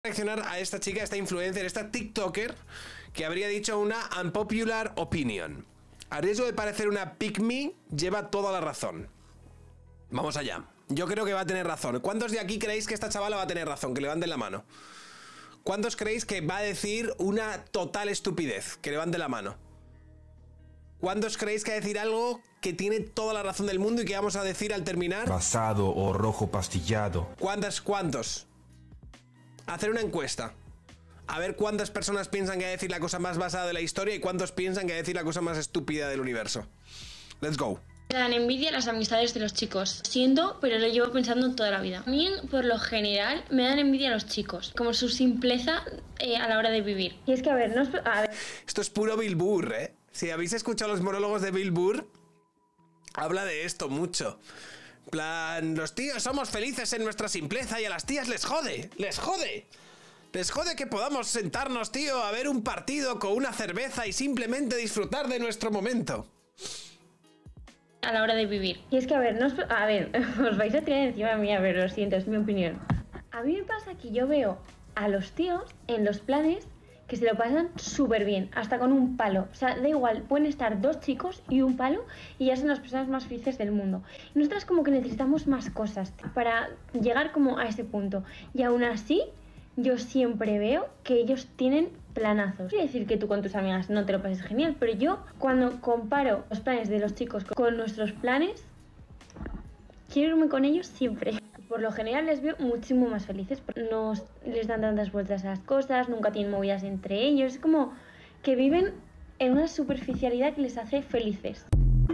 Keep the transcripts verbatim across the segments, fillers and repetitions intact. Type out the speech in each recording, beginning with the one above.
reaccionar a esta chica, esta influencer, esta TikToker que habría dicho una unpopular opinion. A riesgo de parecer una pick me, lleva toda la razón. Vamos allá. Yo creo que va a tener razón. ¿Cuántos de aquí creéis que esta chavala va a tener razón? Que levanten la mano. ¿Cuántos creéis que va a decir una total estupidez? Que levanten la mano. ¿Cuántos creéis que va a decir algo que tiene toda la razón del mundo y que vamos a decir al terminar? Basado o rojo pastillado. ¿Cuántos? ¿Cuántos? Hacer una encuesta. A ver cuántas personas piensan que va a decir la cosa más basada de la historia y cuántos piensan que va a decir la cosa más estúpida del universo. Let's go. Me dan envidia las amistades de los chicos. Siento, pero lo llevo pensando toda la vida. También, por lo general, me dan envidia los chicos, como su simpleza eh, a la hora de vivir. Y es que, a ver, no es... A ver. Esto es puro Bill Burr, ¿eh? Si habéis escuchado los monólogos de Bill Burr, habla de esto mucho. En plan, los tíos somos felices en nuestra simpleza y a las tías les jode, les jode. Les jode que podamos sentarnos, tío, a ver un partido con una cerveza y simplemente disfrutar de nuestro momento. A la hora de vivir. Y es que, a ver, no os... A ver, os vais a tirar encima de mí, a ver, lo siento, es mi opinión. A mí me pasa que yo veo a los tíos en los planes que se lo pasan súper bien, hasta con un palo. O sea, da igual, pueden estar dos chicos y un palo y ya son las personas más felices del mundo. Y nosotras como que necesitamos más cosas para llegar como a ese punto. Y aún así, yo siempre veo que ellos tienen planazos. Quiere decir que tú con tus amigas no te lo pases genial, pero yo cuando comparo los planes de los chicos con nuestros planes, quiero irme con ellos siempre. Por lo general les veo muchísimo más felices, no les dan tantas vueltas a las cosas, nunca tienen movidas entre ellos, es como que viven en una superficialidad que les hace felices.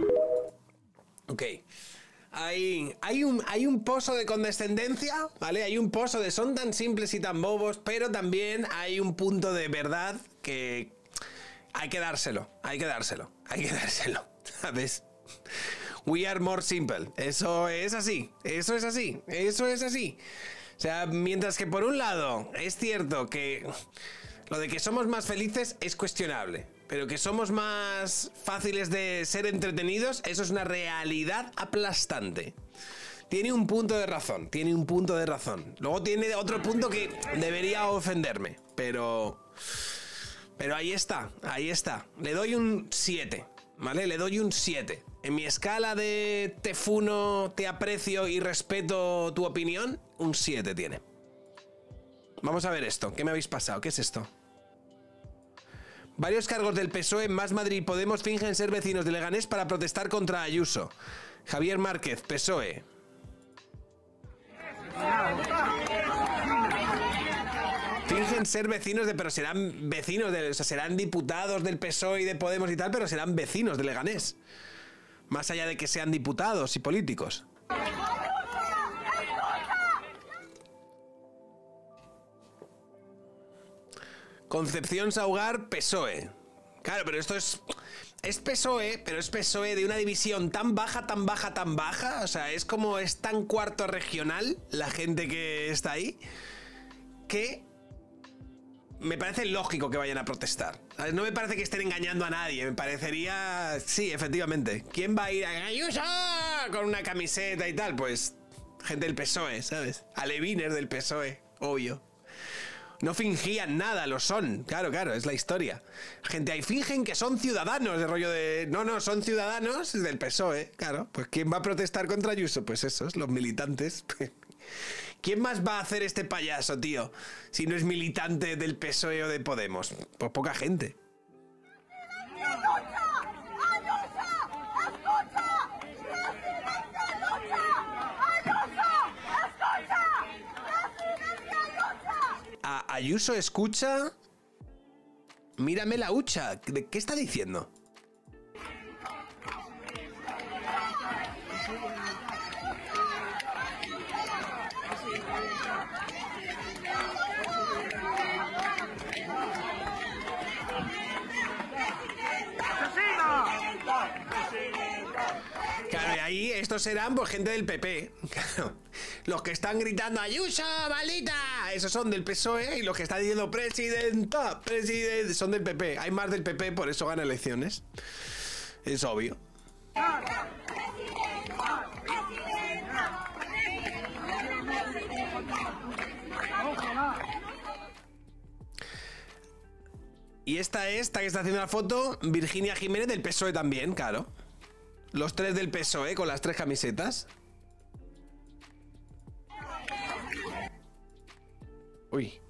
Ok. Hay, hay, un, hay un pozo de condescendencia, ¿vale? Hay un pozo de son tan simples y tan bobos, pero también hay un punto de verdad que hay que dárselo, hay que dárselo, hay que dárselo, ¿sabes? We are more simple. Eso es así, eso es así, eso es así. O sea, mientras que por un lado es cierto que lo de que somos más felices es cuestionable, pero que somos más fáciles de ser entretenidos, eso es una realidad aplastante. Tiene un punto de razón, tiene un punto de razón. Luego tiene otro punto que debería ofenderme, pero... Pero ahí está, ahí está. Le doy un siete, ¿vale? Le doy un siete. En mi escala de te funo, te aprecio y respeto tu opinión, un siete tiene. Vamos a ver esto. ¿Qué me habéis pasado? ¿Qué es esto? Varios cargos del P S O E, Más Madrid y Podemos fingen ser vecinos de Leganés para protestar contra Ayuso. Javier Márquez, P S O E. Fingen ser vecinos de... Pero serán vecinos de... O sea, serán diputados del P S O E y de Podemos y tal, pero serán vecinos de Leganés. Más allá de que sean diputados y políticos. Concepción Saugar, P S O E. Claro, pero esto es... Es P S O E, pero es P S O E de una división tan baja, tan baja, tan baja. O sea, es como es tan cuarto regional la gente que está ahí, que me parece lógico que vayan a protestar. No me parece que estén engañando a nadie. Me parecería... Sí, efectivamente. ¿Quién va a ir a Ayuso con una camiseta y tal? Pues gente del P S O E, ¿sabes? Alevines del P S O E, obvio. No fingían nada, lo son. Claro, claro, es la historia. Gente ahí fingen que son ciudadanos, de rollo de... No, no, son ciudadanos del P S O E, claro. Pues ¿quién va a protestar contra Ayuso? Pues esos, los militantes. ¿Quién más va a hacer este payaso, tío? Si no es militante del P S O E o de Podemos. Pues poca gente. A Ayuso escucha... Mírame la hucha. ¿De qué está diciendo? Claro, y ahí estos serán pues gente del P P. Claro. Los que están gritando Ayuso, maldita, esos son del P S O E, y los que están diciendo presidenta, presidente, son del P P. Hay más del P P, por eso gana elecciones. Es obvio. Y esta es, esta que está haciendo la foto, Virginia Jiménez del P S O E también, claro. Los tres del P S O E con las tres camisetas. Uy.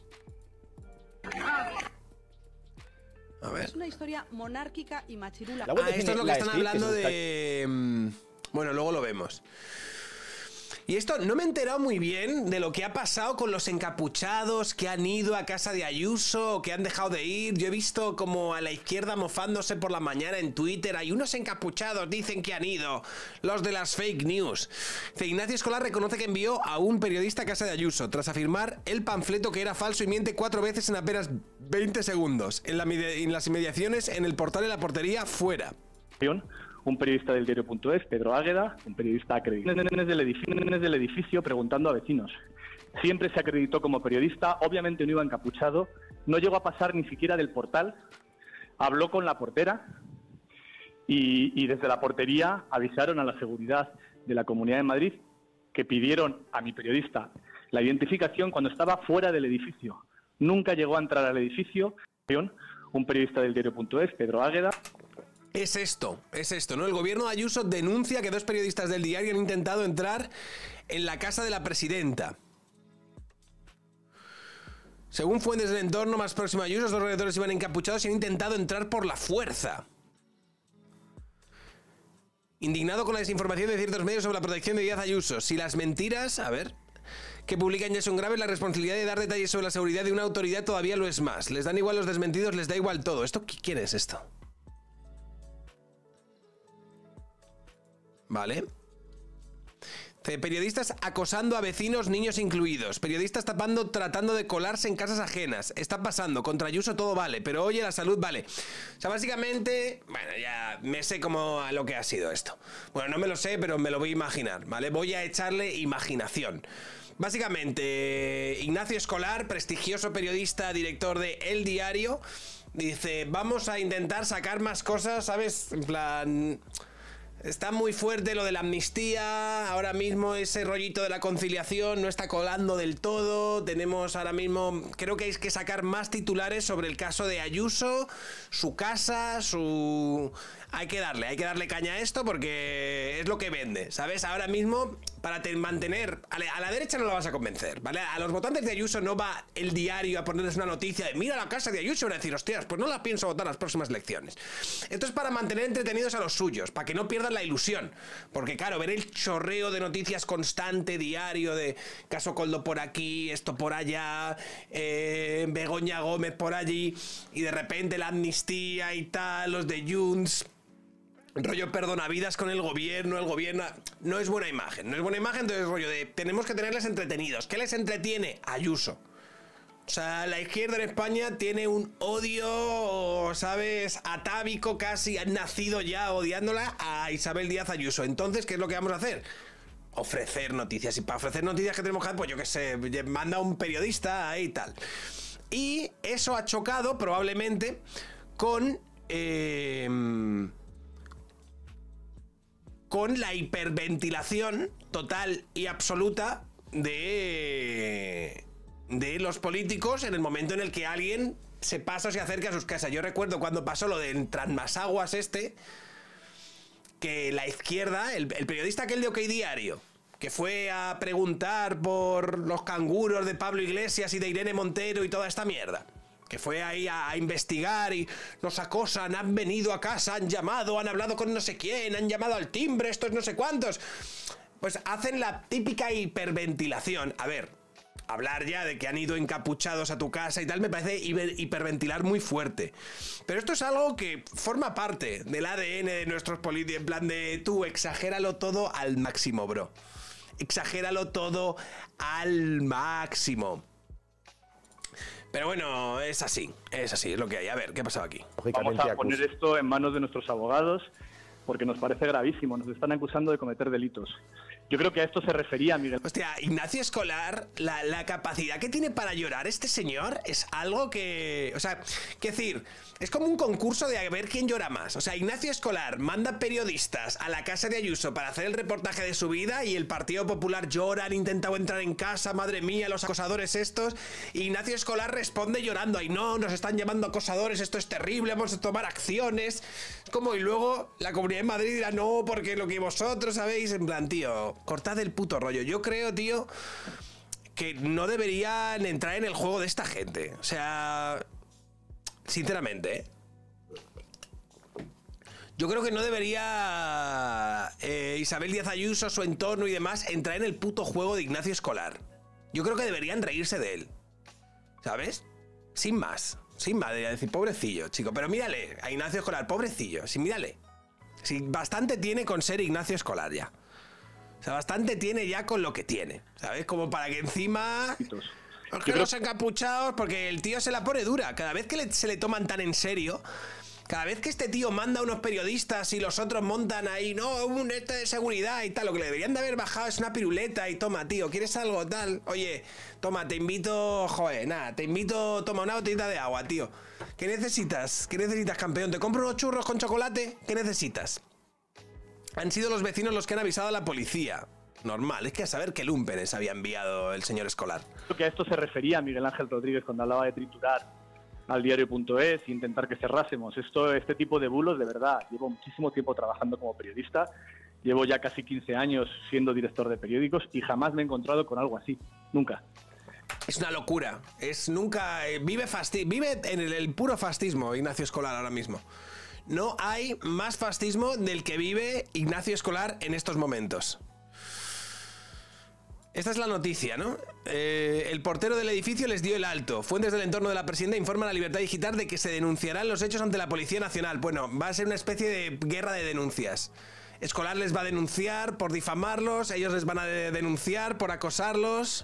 A ver. Es una historia monárquica y machirula. Ah, esto es lo que están hablando de... Bueno, luego lo vemos. Y esto, no me he enterado muy bien de lo que ha pasado con los encapuchados que han ido a casa de Ayuso o que han dejado de ir. Yo he visto como a la izquierda mofándose por la mañana en Twitter. Hay unos encapuchados, dicen que han ido. Los de las fake news. Ignacio Escolar reconoce que envió a un periodista a casa de Ayuso tras afirmar el panfleto que era falso y miente cuatro veces en apenas veinte segundos. En, la, en las inmediaciones, en el portal de la portería, fuera. Un periodista del diario punto es, Pedro Águeda, un periodista acreditado del edificio, del edificio preguntando a vecinos. Siempre se acreditó como periodista, obviamente no iba encapuchado, no llegó a pasar ni siquiera del portal, habló con la portera y, y desde la portería avisaron a la seguridad de la Comunidad de Madrid que pidieron a mi periodista la identificación cuando estaba fuera del edificio. Nunca llegó a entrar al edificio. Un periodista del diario punto es, Pedro Águeda. Es esto, es esto, ¿no? El gobierno de Ayuso denuncia que dos periodistas del diario han intentado entrar en la casa de la presidenta. Según fuentes del entorno más próximo a Ayuso, los dos redactores iban encapuchados y han intentado entrar por la fuerza. Indignado con la desinformación de ciertos medios sobre la protección de Díaz Ayuso. Si las mentiras, a ver, que publican ya son graves, la responsabilidad de dar detalles sobre la seguridad de una autoridad todavía lo es más. Les dan igual los desmentidos, les da igual todo. ¿Esto quién es esto? Vale. Periodistas acosando a vecinos, niños incluidos. Periodistas tapando, tratando de colarse en casas ajenas. Está pasando. Contra Ayuso todo vale, pero oye, la salud vale. O sea, básicamente, bueno, ya me sé cómo lo que ha sido esto. Bueno, no me lo sé, pero me lo voy a imaginar, ¿vale? Voy a echarle imaginación. Básicamente, Ignacio Escolar, prestigioso periodista, director de El Diario, dice, vamos a intentar sacar más cosas, ¿sabes? En plan... Está muy fuerte lo de la amnistía, ahora mismo ese rollito de la conciliación no está colando del todo, tenemos ahora mismo, creo que hay que sacar más titulares sobre el caso de Ayuso, su casa, su... Hay que darle, hay que darle caña a esto porque es lo que vende, ¿sabes? Ahora mismo, para mantener... A la, a la derecha no la vas a convencer, ¿vale? A los votantes de Ayuso no va El Diario a ponerles una noticia de mira la casa de Ayuso y van a decir, hostias, pues no la pienso votar las próximas elecciones. Esto es para mantener entretenidos a los suyos, para que no pierdan la ilusión. Porque claro, ver el chorreo de noticias constante, diario, de caso Coldo por aquí, esto por allá, eh, Begoña Gómez por allí, y de repente la amnistía y tal, los de Junts... rollo perdonavidas con el gobierno, el gobierno... No es buena imagen, no es buena imagen, entonces rollo de... Tenemos que tenerles entretenidos. ¿Qué les entretiene? Ayuso. O sea, la izquierda en España tiene un odio, ¿sabes? Atávico casi, han nacido ya odiándola a Isabel Díaz Ayuso. Entonces, ¿qué es lo que vamos a hacer? Ofrecer noticias. Y para ofrecer noticias que tenemos que hacer, pues yo qué sé, manda un periodista ahí y tal. Y eso ha chocado probablemente con... Eh, con la hiperventilación total y absoluta de, de los políticos en el momento en el que alguien se pasa o se acerca a sus casas. Yo recuerdo cuando pasó lo de Transmasaguas este, que la izquierda, el, el periodista aquel de OK Diario, que fue a preguntar por los canguros de Pablo Iglesias y de Irene Montero y toda esta mierda, que fue ahí a, a investigar y nos acosan, han venido a casa, han llamado, han hablado con no sé quién, han llamado al timbre, estos no sé cuántos. Pues hacen la típica hiperventilación. A ver, hablar ya de que han ido encapuchados a tu casa y tal me parece hiper, hiperventilar muy fuerte. Pero esto es algo que forma parte del A D N de nuestros políticos, en plan de tú, exagéralo todo al máximo, bro. Exagéralo todo al máximo. Pero bueno, es así, es así, es lo que hay. A ver, ¿qué ha pasado aquí? Vamos a poner esto en manos de nuestros abogados porque nos parece gravísimo. Nos están acusando de cometer delitos. Yo creo que a esto se refería Miguel. Hostia, Ignacio Escolar, la, la capacidad que tiene para llorar este señor es algo que... O sea, que decir, es como un concurso de a ver quién llora más. O sea, Ignacio Escolar manda periodistas a la casa de Ayuso para hacer el reportaje de su vida y el Partido Popular llora, han intentado entrar en casa, madre mía, los acosadores estos. Ignacio Escolar responde llorando, ay no, nos están llamando acosadores, esto es terrible, vamos a tomar acciones. Es como, y luego la Comunidad de Madrid dirá, no, porque lo que vosotros sabéis, en plan, tío... Cortad el puto rollo. Yo creo, tío, que no deberían entrar en el juego de esta gente. O sea, sinceramente, ¿eh? Yo creo que no debería eh, Isabel Díaz Ayuso, su entorno y demás, entrar en el puto juego de Ignacio Escolar. Yo creo que deberían reírse de él. ¿Sabes? Sin más. Sin más, debería decir, pobrecillo, chico. Pero mírale, a Ignacio Escolar, pobrecillo. Sí, mírale. Sí, bastante tiene con ser Ignacio Escolar ya. O sea, bastante tiene ya con lo que tiene, ¿sabes? Como para que encima... Es que los encapuchados, porque el tío se la pone dura. Cada vez que le, se le toman tan en serio, cada vez que este tío manda a unos periodistas y los otros montan ahí, no, un este de seguridad y tal, lo que le deberían de haber bajado es una piruleta y toma, tío, ¿quieres algo tal? Oye, toma, te invito, joder, nada, te invito, toma una botellita de agua, tío. ¿Qué necesitas? ¿Qué necesitas, campeón? ¿Te compro unos churros con chocolate? ¿Qué necesitas? Han sido los vecinos los que han avisado a la policía. Normal, es que a saber qué lumpenes había enviado el señor Escolar. Creo que a esto se refería Miguel Ángel Rodríguez cuando hablaba de triturar al diario punto es e intentar que cerrásemos. Esto, este tipo de bulos, de verdad, llevo muchísimo tiempo trabajando como periodista, llevo ya casi quince años siendo director de periódicos y jamás me he encontrado con algo así, nunca. Es una locura, es nunca... Eh, vive, fasti vive en el, el puro fascismo Ignacio Escolar ahora mismo. No hay más fascismo del que vive Ignacio Escolar en estos momentos. Esta es la noticia, ¿no? Eh, el portero del edificio les dio el alto. Fuentes del entorno de la presidenta informan a Libertad Digital de que se denunciarán los hechos ante la Policía Nacional. Bueno, va a ser una especie de guerra de denuncias. Escolar les va a denunciar por difamarlos, ellos les van a de denunciar por acosarlos.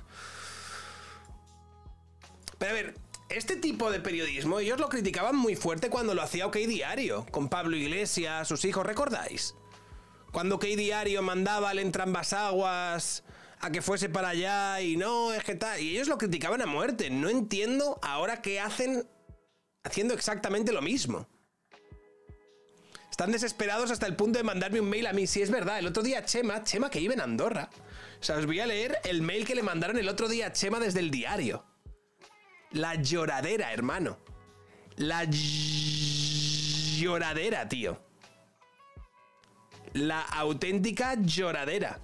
Pero a ver... Este tipo de periodismo, ellos lo criticaban muy fuerte cuando lo hacía OK Diario, con Pablo Iglesias, sus hijos, ¿recordáis? Cuando OK Diario mandaba al Entrambas-Aguas a que fuese para allá y no, es que tal... Y ellos lo criticaban a muerte. No entiendo ahora qué hacen haciendo exactamente lo mismo. Están desesperados hasta el punto de mandarme un mail a mí. Sí, es verdad, el otro día Chema, Chema que vive en Andorra. O sea, os voy a leer el mail que le mandaron el otro día a Chema desde el diario. La lloradera, hermano. La lloradera, tío. La auténtica lloradera.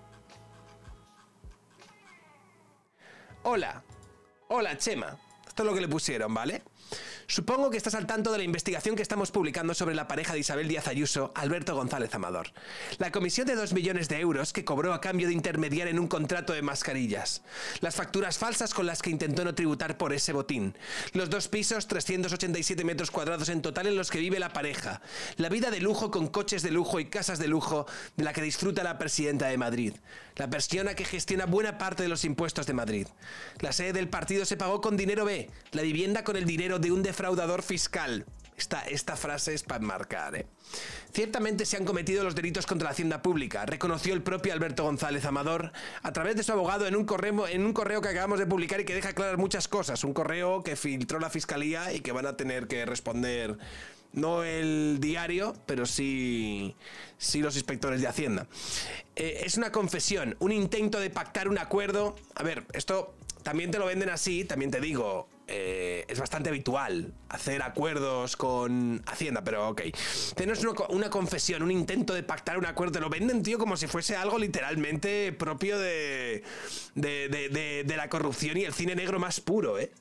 Hola. Hola, Chema. Esto es lo que le pusieron, ¿vale? Supongo que estás al tanto de la investigación que estamos publicando sobre la pareja de Isabel Díaz Ayuso, Alberto González Amador. La comisión de dos millones de euros que cobró a cambio de intermediar en un contrato de mascarillas. Las facturas falsas con las que intentó no tributar por ese botín. Los dos pisos, trescientos ochenta y siete metros cuadrados en total en los que vive la pareja. La vida de lujo con coches de lujo y casas de lujo de la que disfruta la presidenta de Madrid. La persona que gestiona buena parte de los impuestos de Madrid. La sede del partido se pagó con dinero B. La vivienda con el dinero de un defraudador fiscal. Esta, esta frase es para enmarcar, ¿eh? Ciertamente se han cometido los delitos contra la hacienda pública, reconoció el propio Alberto González Amador a través de su abogado en un correo, en un correo que acabamos de publicar y que deja claras muchas cosas. Un correo que filtró la fiscalía y que van a tener que responder... No el diario, pero sí, sí los inspectores de Hacienda. Eh, es una confesión, un intento de pactar un acuerdo. A ver, esto también te lo venden así, también te digo, eh, es bastante habitual hacer acuerdos con Hacienda, pero ok. Tenemos una, una confesión, un intento de pactar un acuerdo. Te lo venden, tío, como si fuese algo literalmente propio de, de, de, de, de la corrupción y el cine negro más puro, ¿eh?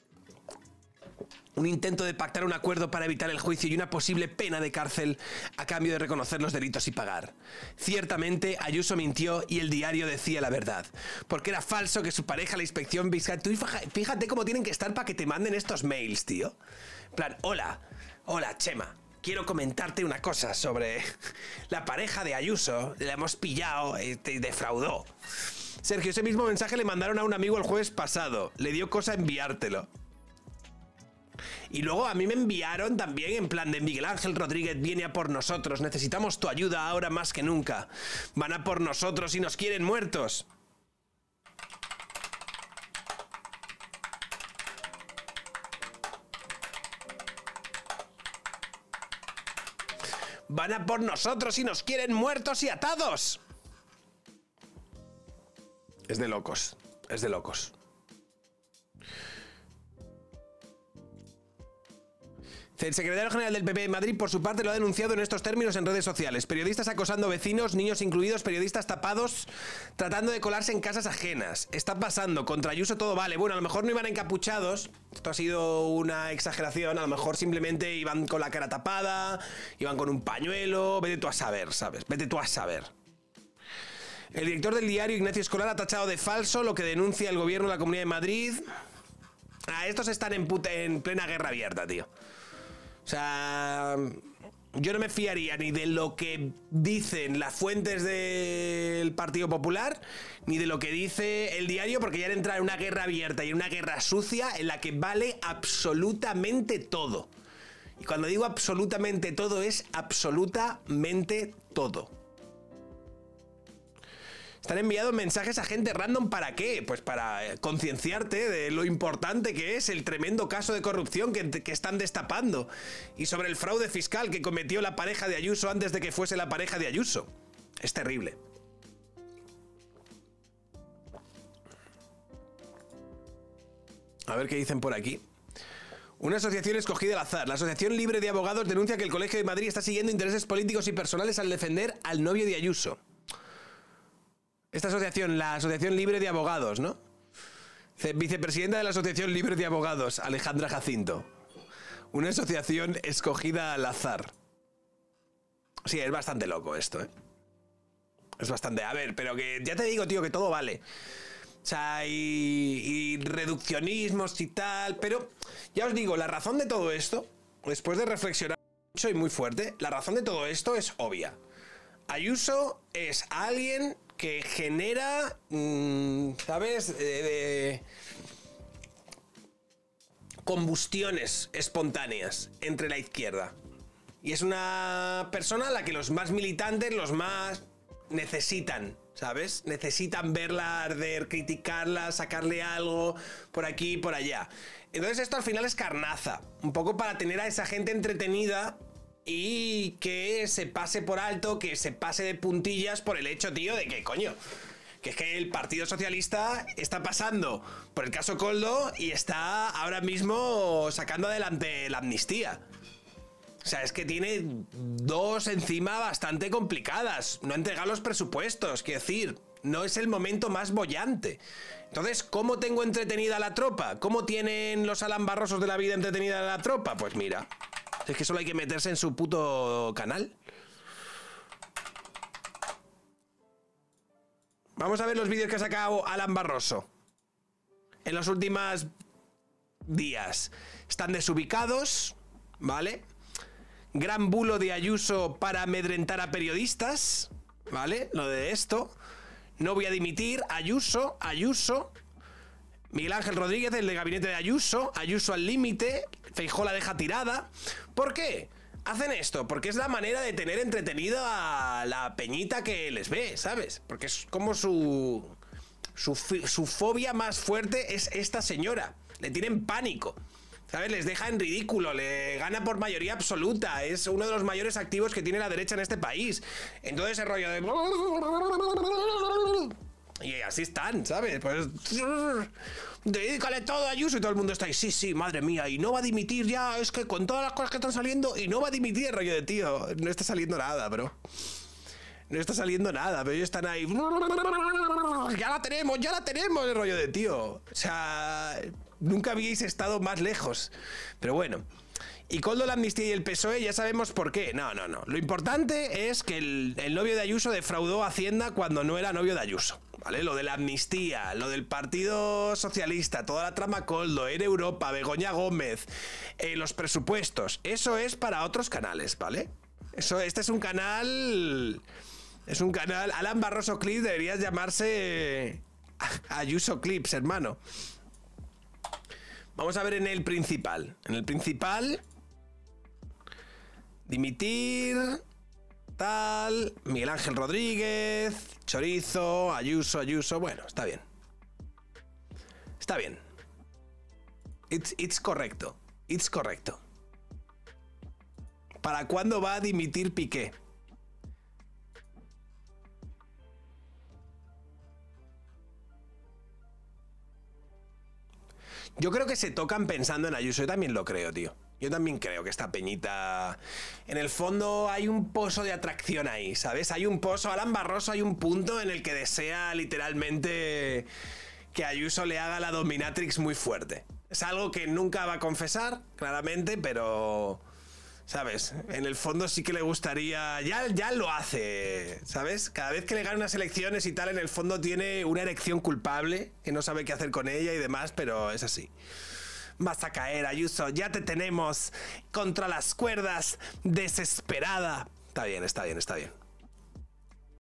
Un intento de pactar un acuerdo para evitar el juicio y una posible pena de cárcel a cambio de reconocer los delitos y pagar. Ciertamente, Ayuso mintió y el diario decía la verdad. Porque era falso que su pareja, la inspección fiscal... Tú fíjate cómo tienen que estar para que te manden estos mails, tío. En plan, hola, hola, Chema. Quiero comentarte una cosa sobre la pareja de Ayuso. La hemos pillado y te defraudó. Sergio, ese mismo mensaje le mandaron a un amigo el jueves pasado. Le dio cosa enviártelo. Y luego a mí me enviaron también en plan de Miguel Ángel Rodríguez viene a por nosotros, necesitamos tu ayuda ahora más que nunca. Van a por nosotros y nos quieren muertos. Van a por nosotros y nos quieren muertos y atados. Es de locos, es de locos. El secretario general del P P de Madrid, por su parte, lo ha denunciado en estos términos en redes sociales. Periodistas acosando vecinos, niños incluidos, periodistas tapados, tratando de colarse en casas ajenas. Está pasando, contra Ayuso todo vale. Bueno, a lo mejor no iban encapuchados, esto ha sido una exageración, a lo mejor simplemente iban con la cara tapada, iban con un pañuelo, vete tú a saber, ¿sabes? Vete tú a saber. El director del diario, Ignacio Escolar, ha tachado de falso lo que denuncia el gobierno de la Comunidad de Madrid. Ah, estos están en, puta, en plena guerra abierta, tío. O sea, yo no me fiaría ni de lo que dicen las fuentes del Partido Popular, ni de lo que dice el diario, porque ya han entrado en una guerra abierta y en una guerra sucia en la que vale absolutamente todo. Y cuando digo absolutamente todo, es absolutamente todo. Están enviando mensajes a gente random, ¿para qué? Pues para concienciarte de lo importante que es el tremendo caso de corrupción que, que están destapando. Y sobre el fraude fiscal que cometió la pareja de Ayuso antes de que fuese la pareja de Ayuso. Es terrible. A ver qué dicen por aquí. Una asociación escogida al azar. La Asociación Libre de Abogados denuncia que el Colegio de Madrid está siguiendo intereses políticos y personales al defender al novio de Ayuso. Esta asociación, la Asociación Libre de Abogados, ¿no? Vicepresidenta de la Asociación Libre de Abogados, Alejandra Jacinto. Una asociación escogida al azar. Sí, es bastante loco esto, ¿eh? Es bastante... A ver, pero que ya te digo, tío, que todo vale. O sea, y, y reduccionismos y tal, pero ya os digo, la razón de todo esto, después de reflexionar mucho y muy fuerte, la razón de todo esto es obvia. Ayuso es alguien que genera, mmm, ¿sabes? De, de combustiones espontáneas entre la izquierda. Y es una persona a la que los más militantes, los más necesitan, ¿sabes? Necesitan verla arder, criticarla, sacarle algo por aquí y por allá. Entonces esto al final es carnaza, un poco para tener a esa gente entretenida y que se pase por alto, que se pase de puntillas por el hecho, tío, de que, coño, que es que el Partido Socialista está pasando por el caso Koldo y está ahora mismo sacando adelante la amnistía. O sea, es que tiene dos encima bastante complicadas. No ha entregado los presupuestos, quiero decir, no es el momento más bollante. Entonces, ¿cómo tengo entretenida a la tropa? ¿Cómo tienen los alambarrosos de la vida entretenida a la tropa? Pues mira, es que solo hay que meterse en su puto canal. Vamos a ver los vídeos que ha sacado Alan Barroso en los últimos días. Están desubicados, ¿vale? Gran bulo de Ayuso para amedrentar a periodistas, ¿vale? Lo de esto. No voy a dimitir. Ayuso, Ayuso. Miguel Ángel Rodríguez, el de gabinete de Ayuso. Ayuso al límite. Feijóo la deja tirada. ¿Por qué? Hacen esto porque es la manera de tener entretenida a la peñita que les ve, ¿sabes? Porque es como su, su, su fobia más fuerte es esta señora. Le tienen pánico, ¿sabes? Les deja en ridículo, le gana por mayoría absoluta. Es uno de los mayores activos que tiene la derecha en este país. Entonces ese rollo de... Y así están, ¿sabes? Pues... dedícale todo a Ayuso y todo el mundo está ahí. Sí, sí, madre mía. Y no va a dimitir ya. Es que con todas las cosas que están saliendo... Y no va a dimitir, rollo de tío. No está saliendo nada, bro. No está saliendo nada, pero ellos están ahí... Ya la tenemos, ya la tenemos, el rollo de tío. O sea... Nunca habíais estado más lejos. Pero bueno. Y Koldo, la amnistía y el P S O E ya sabemos por qué. No, no, no. Lo importante es que el, el novio de Ayuso defraudó a Hacienda cuando no era novio de Ayuso. ¿Vale? Lo de la amnistía, lo del Partido Socialista, toda la trama Koldo, Air Europa, Begoña Gómez, eh, los presupuestos. Eso es para otros canales, ¿vale? Eso, este es un canal... Es un canal... Alan Barroso Clips deberías llamarse... Ayuso Clips, hermano. Vamos a ver en el principal. En el principal... Dimitir... Tal... Miguel Ángel Rodríguez... Chorizo... Ayuso, Ayuso... Bueno, está bien. Está bien. It's, it's correcto. It's correcto. ¿Para cuándo va a dimitir Piqué? Yo creo que se tocan pensando en Ayuso. Yo también lo creo, tío. Yo también creo que esta peñita... En el fondo hay un pozo de atracción ahí, ¿sabes? Hay un pozo... Alan Barroso hay un punto en el que desea literalmente que Ayuso le haga la dominatrix muy fuerte. Es algo que nunca va a confesar, claramente, pero... ¿Sabes? En el fondo sí que le gustaría... Ya, ya lo hace, ¿sabes? Cada vez que le gana unas elecciones y tal, en el fondo tiene una erección culpable, que no sabe qué hacer con ella y demás, pero es así. Vas a caer, Ayuso, ya te tenemos contra las cuerdas, desesperada. Está bien, está bien, está bien.